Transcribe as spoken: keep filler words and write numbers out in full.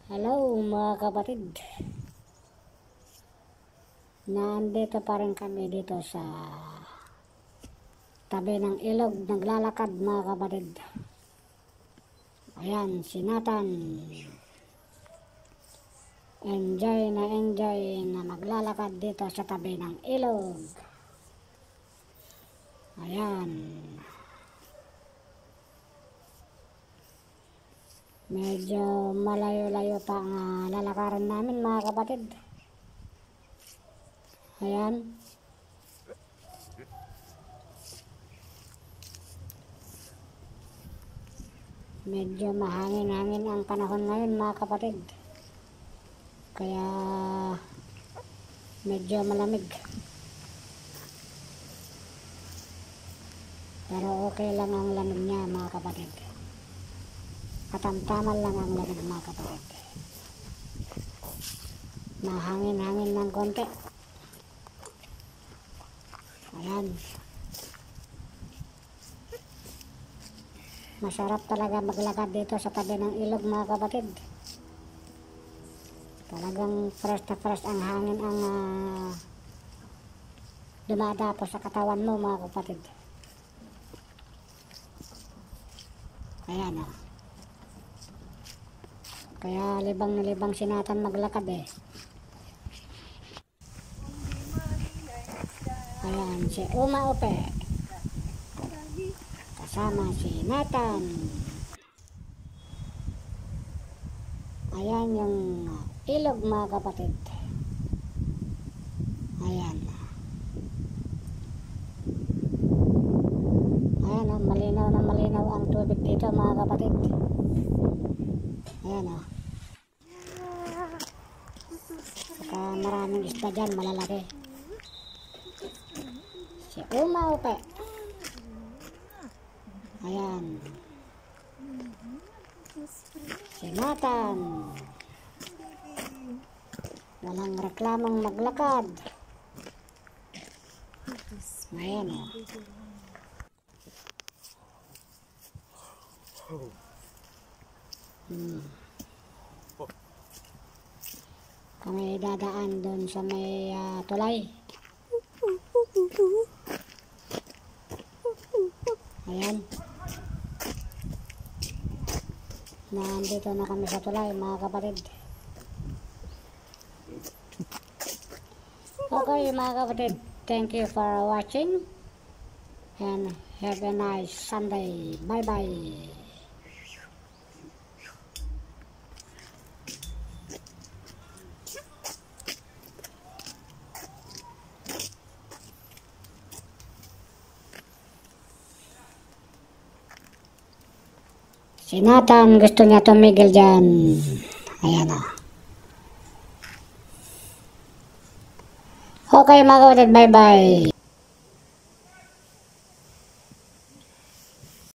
Hello mga kapatid, nandito pa rin kami dito sa tabi ng ilog, naglalakad mga kapatid. Ayan, si Nathan, enjoy na enjoy na maglalakad dito sa tabi ng ilog. Ayan, medyo malayo-layo pa ang uh, lalakaran namin mga kapatid. Ayan, medyo mahangin-hangin ang panahon ngayon mga kapatid, kaya medyo malamig, pero okay lang ang lamig niya mga kapatid. Katamtaman lang ang lamig mga kapatid, mahangin-hangin ng konti. Ayan, masarap talaga maglakad dito sa tabi ng ilog mga kapatid. Talagang fresh na fresh ang hangin ang uh, dumadapo sa katawan mo mga kapatid. Ayan o. Kaya libang na libang si Nathan maglakad eh. Ayan, si Uma Upe kasama si Nathan. Ayan yung ilog mga kapatid. Ayan. Ayan o, malinaw na malinaw ang tubig dito mga kapatid. Ayan o. Saka maraming isda dyan, malalaki. Si Uma Upe. Ayan. Si Nathan. Walang reklamong maglakad. Ayan o. Hmm. Kami dadaan doon sa may uh, tulay. Ayan. Nandito na kami sa tulay mga kapatid. Okay mga kapatid, thank you for watching and have a nice Sunday. Bye bye. Si Nathan gusto niya tumigil dyan. Ayan o. Okay mga kapatid, bye bye.